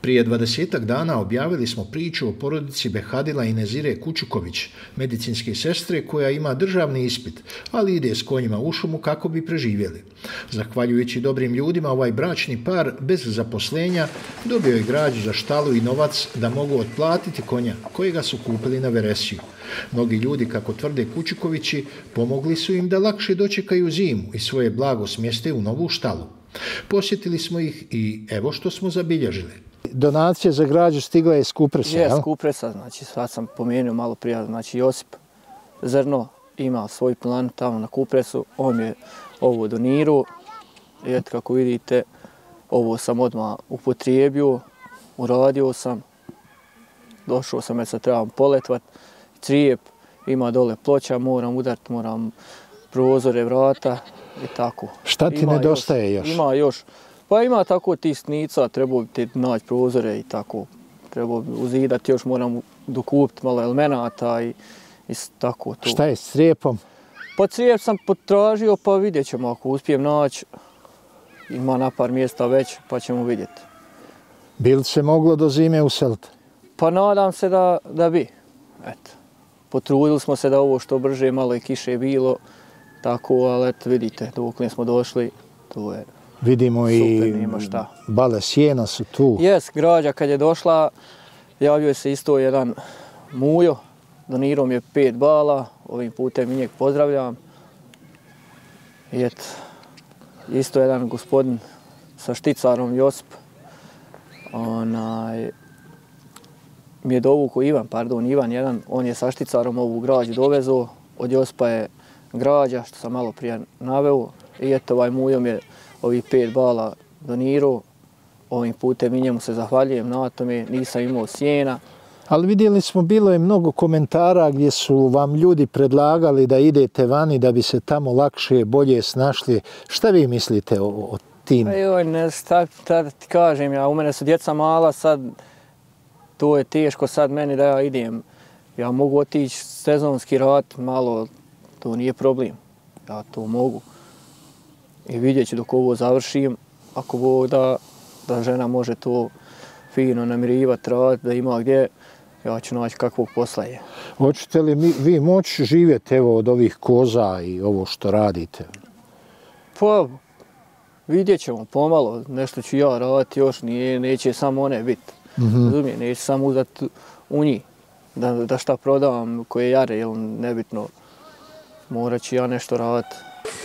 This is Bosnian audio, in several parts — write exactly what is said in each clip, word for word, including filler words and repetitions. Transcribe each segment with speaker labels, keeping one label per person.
Speaker 1: Prije dvadesetak dana objavili smo priču o porodici Behadila i Nezire Kučuković, medicinske sestre koja ima državni ispit, ali ide s konjima u šumu kako bi preživjeli. Zahvaljujući dobrim ljudima, ovaj bračni par bez zaposlenja dobio je građu za štalu i novac da mogu otplatiti konja kojega su kupili na veresiju. Mnogi ljudi, kako tvrde Kučukovići, pomogli su im da lakše dočekaju zimu i svoje blago smjeste u novu štalu. Posjetili smo ih i evo što smo zabilježili.
Speaker 2: Donacija za građu stigla je iz Kupresa,
Speaker 3: je? Je, iz Kupresa, znači sad sam pomenuo malo prije, znači Josip Zrno ima svoj plan tamo na Kupresu, on je ovo donirao i eto kako vidite, ovo sam odmah upotrijebio, uradio sam, došao sam jer sad trebam poletvat, crijep, ima dole ploča, moram udariti, moram prozore, vrata i tako.
Speaker 2: Šta ti
Speaker 3: ima
Speaker 2: nedostaje još?
Speaker 3: Ima još. Pa ima tako ti snica, trebao bi ti naći prozore i tako. Trebao bi uzidati, još moram dokupiti malo elemenata i, i tako to.
Speaker 2: Šta je s crijepom?
Speaker 3: Pa crijep sam potražio, pa vidjet ćemo ako uspijem naći. Ima na par mjesta već, pa ćemo vidjeti.
Speaker 2: Bi li se moglo do zime useliti?
Speaker 3: Pa nadam se da, da bi. Eto. Potrudili smo se da ovo što brže, malo i kiše bilo. Tako, ali eto vidite, dok smo došli, to je
Speaker 2: vidimo
Speaker 3: super,
Speaker 2: i
Speaker 3: nema šta.
Speaker 2: Bale sjena su tu.
Speaker 3: Jes, građa kad je došla, javio se isto jedan Mujo, donirao mi je pet bala, ovim putem i njeg pozdravljam. I eto, isto jedan gospodin sa šticarom Josip, onaj, mi je dovukao Ivan, pardon, Ivan jedan, on je sa šticarom ovu građu dovezao, od Josipa je građa, što sam malo prije naveo, i eto ovaj Mujo mi je ovih pet bala donirao, ovim putem i njemu se zahvaljujem na tome, nisam imao sjena.
Speaker 2: Ali vidjeli smo, bilo je mnogo komentara gdje su vam ljudi predlagali da idete vani da bi se tamo lakše, bolje snašli. Šta vi mislite o, o tim?
Speaker 3: Joj, ne, šta da ti kažem, ja, u mene su djeca mala, sad to je teško sad meni da ja idem. Ja mogu otići sezonski rad, malo, to nije problem. Ja to mogu. I vidjet ću dok ovo završim, ako Bog da, da žena može to fino namirivati, raditi, da ima gdje, ja ću naći kakvog posla je.
Speaker 2: Hoćete li mi, vi moći živjeti evo, od ovih koza i ovo što radite?
Speaker 3: Pa, vidjet ćemo pomalo, nešto ću ja raditi još, nije, neće samo one biti. Mm-hmm. Razumije, neće samo uzeti u njih, da, da šta prodavam koje jare, jel nebitno, morat ću ja nešto raditi.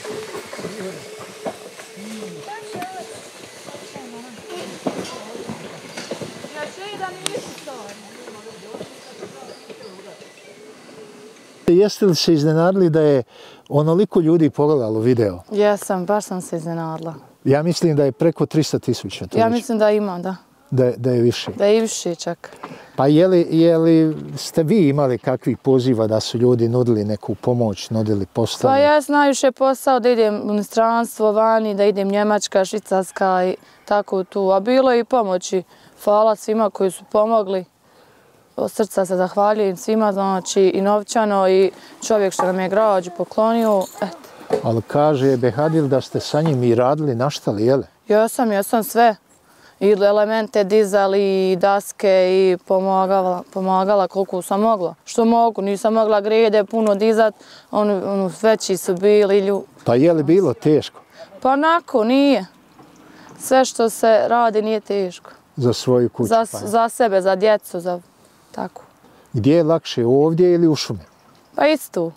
Speaker 2: Jeste li se iznenadili da je onoliko ljudi pogledalo video?
Speaker 4: Jesam, baš sam se iznenadila.
Speaker 2: Ja mislim da je preko tristo tisuća.
Speaker 4: Ja mislim da ima, da.
Speaker 2: Da, da je više?
Speaker 4: Da je i više čak.
Speaker 2: Pa je li, je li ste vi imali kakvih poziva da su ljudi nudili neku pomoć, nudili posao?
Speaker 4: Pa ja sam najviše posao da idem u inostranstvo, vani, da idem Njemačka, Švicarska i tako tu. A bilo je i pomoći. Hvala svima koji su pomogli. Od srca se zahvaljujem svima, znači i novčano i čovjek što nam je građu poklonio. Eto.
Speaker 2: Ali kaže Behadil da ste sa njim i radili naštali, jele?
Speaker 4: Ja sam, ja sam sve. I elemente dizali, i daske, i pomagala, pomagala koliko sam mogla. Što mogu, nisam mogla grede puno dizat, oni, oni veći su bili. Lju...
Speaker 2: Pa je li bilo teško?
Speaker 4: Pa onako, nije. Sve što se radi nije teško.
Speaker 2: Za svoju kuću?
Speaker 4: Za,
Speaker 2: pa
Speaker 4: za sebe, za djecu, za tako.
Speaker 2: Gdje je lakše, ovdje ili u šumi?
Speaker 4: Pa isto.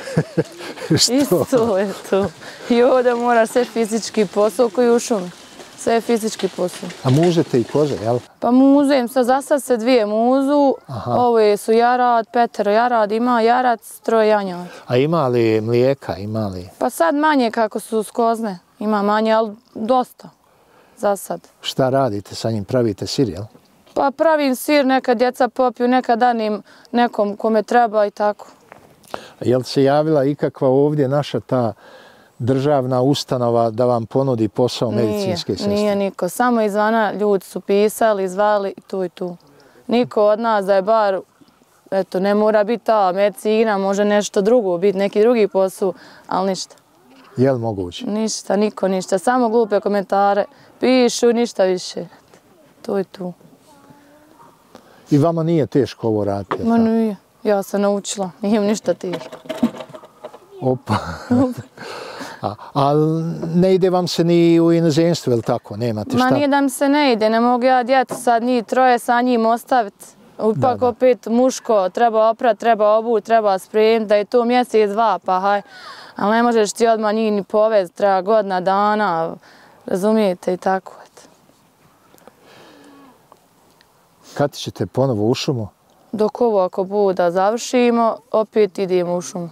Speaker 4: Isto je to. I ovdje mora sve fizički posao koji u šumi. Sve je fizički posao.
Speaker 2: A muzete i koze, jel?
Speaker 4: Pa muzem, sad za sad se dvije muzu. Aha. Ove su jarad, petero jarad, ima jarac, troje janjad.
Speaker 2: A ima li mlijeka, ima li?
Speaker 4: Pa sad manje kako su skozne. Ima manje, ali dosta. Za sad.
Speaker 2: Šta radite sa njim? Pravite sir, jel?
Speaker 4: Pa pravim sir, neka djeca popiju, neka danim nekom kome treba i tako.
Speaker 2: A je li se javila ikakva ovdje naša ta državna ustanova da vam ponudi posao medicinske sestre?
Speaker 4: Nije niko. Samo izvana ljudi su pisali, zvali i tu i tu. Niko od nas da je bar, eto, ne mora biti ta medicina, može nešto drugo biti, neki drugi posao, ali ništa.
Speaker 2: Je li moguće?
Speaker 4: Ništa, niko ništa. Samo glupe komentare pišu, ništa više. Tu i tu.
Speaker 2: I vama nije teško ovo raditi?
Speaker 4: Ma nije. Ja sam naučila. Nije mi ništa teško.
Speaker 2: Opa. a, a ne ide vam se ni u inozemstvu, ili tako? Nemate šta?
Speaker 4: Ma nije da mi se ne ide. Ne mogu ja djecu sad njih troje sa njim ostaviti. Ipak opet muško, treba oprat, treba obuć, treba spremiti, da je to mjesec dva, pa haj. Ali ne možeš ti odmah njih ni povesti, treba godina dana, razumijete i tako.
Speaker 2: Kad ćete ponovo u šumu?
Speaker 4: Dok ovo ako bude završimo, opet idemo u šumu.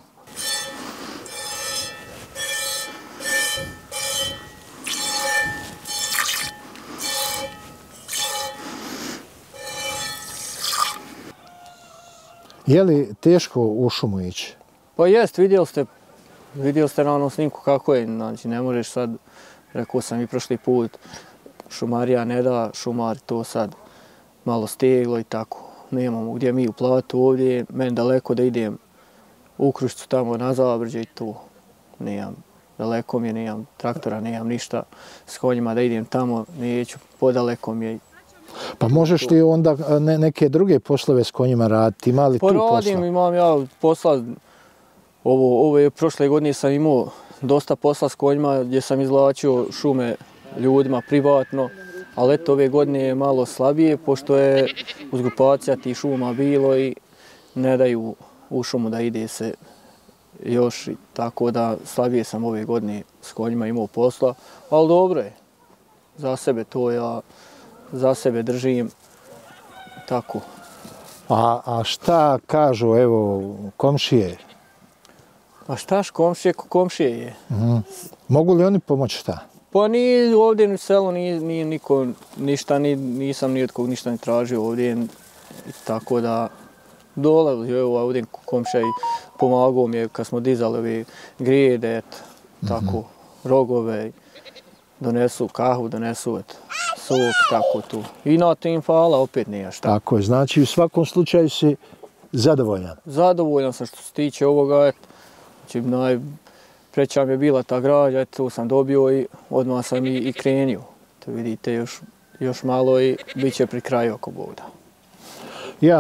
Speaker 2: Je li teško u šumu ići?
Speaker 3: Pa jest, vidjeli ste, vidjeli ste na onom snimku kako je, znači ne možeš sad, rekao sam i prošli put, šumarija ne da, šumar to sad malo steglo i tako. Nemamo gdje mi u platu ovdje, meni daleko da idem u Krušcu tamo na Zabrđe i to. Nemam, daleko mi je, nemam traktora, nemam ništa s konjima da idem tamo, neću, podaleko mi je.
Speaker 2: Pa možeš li onda ne, neke druge poslove s konjima raditi? Ima li tu posla?
Speaker 3: Poradim, imam ja posla, ovo, ove prošle godine sam imao dosta posla s konjima gdje sam izvlačio šume ljudima privatno, ali eto ove godine je malo slabije pošto je uzgrupacija tih šuma bilo i ne daju u šumu da ide se još, tako da slabije sam ove godine s konjima imao posla, ali dobro je, za sebe to ja za sebe držim, tako.
Speaker 2: A, a šta kažu, evo, komšije?
Speaker 3: A štaš komšije, komšije je.
Speaker 2: Mm. Mogu li oni pomoći šta?
Speaker 3: Pa ni ovdje u selu nije, nije niko ništa, ni, nisam ni od kog ništa ne tražio ovdje, tako da dole, evo ovdje komšija i pomagao mi je kad smo dizali ove grijede, tako, mm-hmm. rogove, donesu kahu, donesu et, sok, tako tu. I na tim hvala, opet nije šta.
Speaker 2: Tako je, znači u svakom slučaju si zadovoljan?
Speaker 3: Zadovoljan sam što se tiče ovoga, et, znači najpreća mi je bila ta građa, et, tu sam dobio i odmah sam i, i krenio. To vidite još, još malo i bit će pri kraju ako Bog da.
Speaker 2: Ja,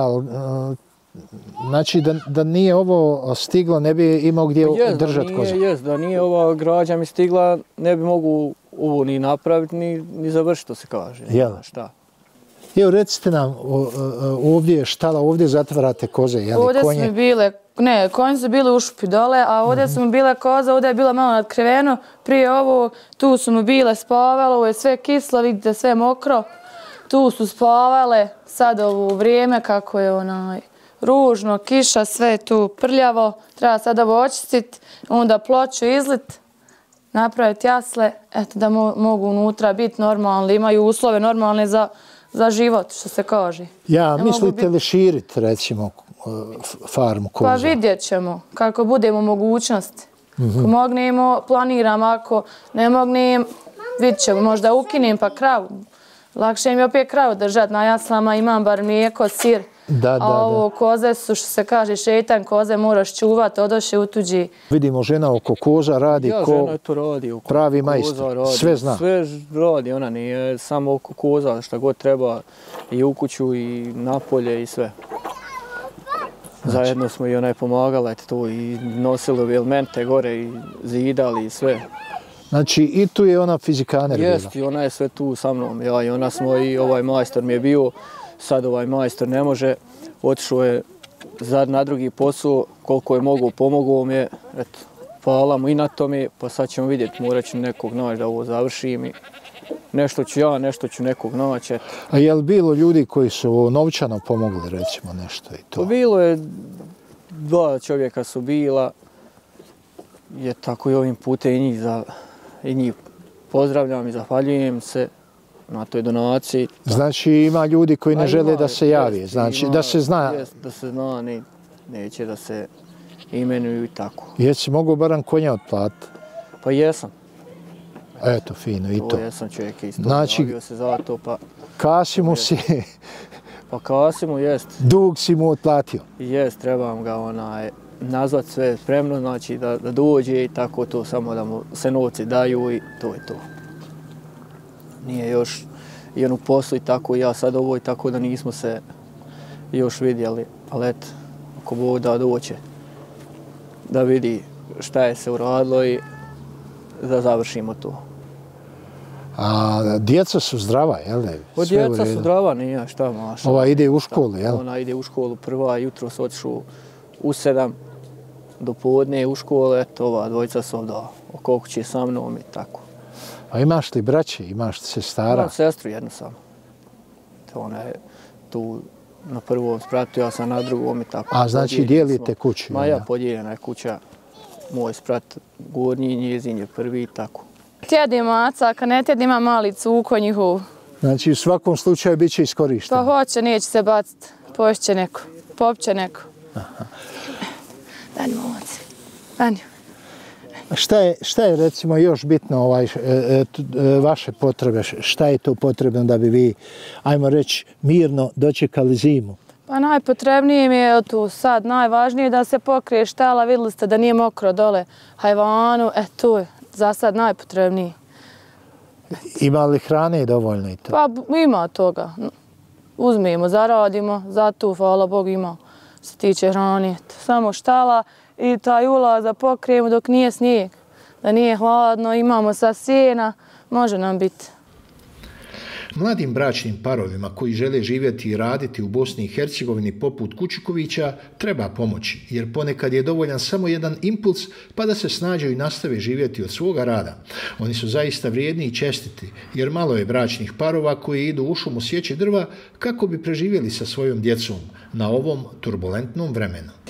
Speaker 2: znači da, da nije ovo stiglo, ne bi imao gdje
Speaker 3: yes,
Speaker 2: držati koze?
Speaker 3: Jes, da nije ova građa mi stigla, ne bi mogu ovo ni napraviti, ni, ni završiti, to se kaže.
Speaker 2: Jel?
Speaker 3: Šta?
Speaker 2: Evo, recite nam, ovdje je štala, ovdje zatvarate koze, jel?
Speaker 4: Ovdje su mi bile, ne, konji su bili u šupi dole, a ovdje mm-hmm. su mi bile koze, ovdje je bilo malo nadkriveno, prije ovo, tu su mi bile spavale, ovo je sve kislo, vidite, sve mokro, tu su spavale, sad ovo vrijeme kako je onaj ružno, kiša, sve je tu prljavo, treba sad ovo očistiti, onda ploču izlit, napraviti jasle, eto da mo mogu unutra biti normalni, imaju uslove normalne za, za život, što se kaže.
Speaker 2: Ja, ne mislite bit... li širiti, recimo, farmu koza?
Speaker 4: Pa vidjet ćemo, kako budemo mogućnosti. Mm-hmm. Ako mognemo, planiram, ako ne mognem, vidjet ćemo, možda ukinem pa kravu. Lakše mi je opet kravu držati na jaslama, imam bar mlijeko, sir.
Speaker 2: Da, da,
Speaker 4: a ovo koze su, što se kaže, šetan, koze moraš čuvati, odoše u tuđi.
Speaker 2: Vidimo, žena oko koza radi
Speaker 3: ja,
Speaker 2: ko
Speaker 3: žena to radi, oko
Speaker 2: pravi majstor,
Speaker 3: radi.
Speaker 2: sve zna.
Speaker 3: Sve radi, ona nije samo oko koza, šta god treba, i u kuću, i napolje, i sve. Znači. Zajedno smo i onaj pomagala, eto to, i nosili elemente gore, i zidali, i sve.
Speaker 2: Znači, i tu je ona fizikaner bila?
Speaker 3: Jest, i ona je sve tu sa mnom, ja i ona smo, i ovaj majstor mi je bio. Sad ovaj majstor ne može, otišao je na drugi posao, koliko je mogu, pomogao mi je, eto, hvala mu i na tome, pa sad ćemo vidjeti, morat ću nekog naći da ovo završim i nešto ću ja, nešto ću nekog naći, eto.
Speaker 2: A je li bilo ljudi koji su novčano pomogli, recimo, nešto i to?
Speaker 3: Pa bilo je, dva čovjeka su bila, je tako i ovim putem i njih, za, i njih pozdravljam i zahvaljujem se na toj donaciji.
Speaker 2: Znači ima ljudi koji ne žele da se javi, znači da se zna.
Speaker 3: Jest, da se zna, ne, neće da se imenuju i tako.
Speaker 2: Jesi mogu baran konja otplatiti?
Speaker 3: Pa jesam.
Speaker 2: Eto, fino i to.
Speaker 3: To jesam čovjek isto,
Speaker 2: znači,
Speaker 3: javio se za to, pa...
Speaker 2: Kasimu si...
Speaker 3: Pa Kasimu, jest.
Speaker 2: Dug si mu otplatio?
Speaker 3: Jest, trebam ga onaj, nazvat sve spremno, znači da, da dođe i tako to, samo da mu se novci daju i to je to. Nije još i on u poslu i tako, ja sad ovo i tako da nismo se još vidjeli, ali eto, ako Bog da doće, da vidi šta je se uradilo i da završimo to.
Speaker 2: A djeca su zdrava, jel ne?
Speaker 3: O, djeca su zdrava, nije šta maša.
Speaker 2: Ova ide u školu, jel?
Speaker 3: Ona ide u školu prva, jutro su otišli u sedam do podne u školu, eto, ova dvojica su ovdje oko kuće sa mnom i tako.
Speaker 2: A imaš li braće, imaš li sestara?
Speaker 3: Imam sestru jednu samo. Ona je tu na prvom spratu, ja sam na drugom i tako.
Speaker 2: A znači dijelite kuću?
Speaker 3: Ma ja, podijeljena je kuća. Moj sprat gornji, njezin je prvi i tako.
Speaker 4: Tjedi maca, kad ne tjedi ima mali cuko njihov.
Speaker 2: Znači u svakom slučaju bit će iskorišteno?
Speaker 4: Pa hoće, neće se baciti. Poješće neko, popće neko. Danju moci, danju.
Speaker 2: Šta je, šta je recimo još bitno ovaj, e, e, vaše potrebe? Šta je to potrebno da bi vi, ajmo reći, mirno dočekali zimu?
Speaker 4: Pa najpotrebnije mi je tu sad, najvažnije da se pokrije štala, vidjeli ste da nije mokro dole hajvanu, e to je za sad najpotrebnije.
Speaker 2: Ima li hrane dovoljno i to?
Speaker 4: Pa ima toga. Uzmemo, zaradimo, zato hvala Bogu ima što se tiče hrane. Samo štala i taj ulaz da pokrijemo dok nije snijeg. Da nije hladno, imamo sa sjena, može nam biti.
Speaker 1: Mladim bračnim parovima koji žele živjeti i raditi u Bosni i Hercegovini poput Kučikovića treba pomoći, jer ponekad je dovoljan samo jedan impuls pa da se snađu i nastave živjeti od svoga rada. Oni su zaista vrijedni i čestiti, jer malo je bračnih parova koji idu u šumu sjeći drva kako bi preživjeli sa svojom djecom na ovom turbulentnom vremenu.